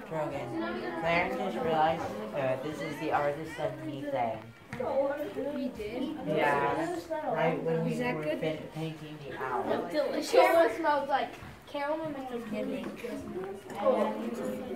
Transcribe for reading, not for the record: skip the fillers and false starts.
Trogan. Clarence just realized this is the artist sent me thing. We did? Yeah, right when we were painting the owl. Delicious. It smells like caramel and